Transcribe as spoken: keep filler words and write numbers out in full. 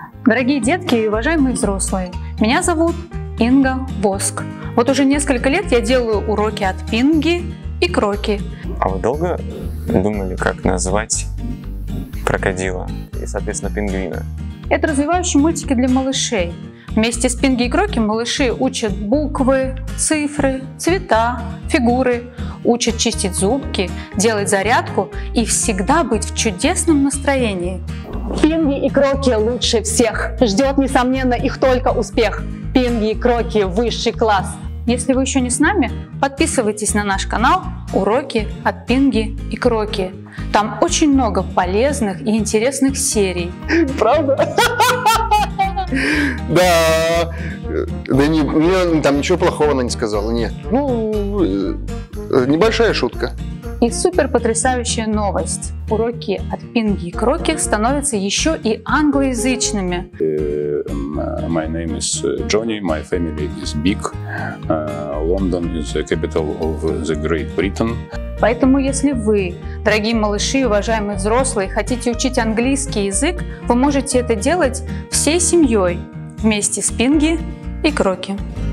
Дорогие детки и уважаемые взрослые, меня зовут Инга Воск. Вот уже несколько лет я делаю уроки от Пинги и Кроки. А вы долго думали, как назвать крокодила и, соответственно, пингвина? Это развивающие мультики для малышей. Вместе с Пинги и Кроки малыши учат буквы, цифры, цвета, фигуры, учат чистить зубки, делать зарядку и всегда быть в чудесном настроении. Пинги и Кроки лучше всех. Ждет, несомненно, их только успех. Пинги и Кроки – высший класс. Если вы еще не с нами, подписывайтесь на наш канал «Уроки от Пинги и Кроки». Там очень много полезных и интересных серий. Правда? Да, да не, мне там ничего плохого она не сказала, нет. Ну, небольшая шутка. И супер потрясающая новость. Уроки от Пинги и Кроки становятся еще и англоязычными. My name is Johnny, my family is big. Uh, London is the capital of the Great Britain. Поэтому, если вы, дорогие малыши и уважаемые взрослые, хотите учить английский язык, вы можете это делать всей семьей вместе с Пинги и Кроки.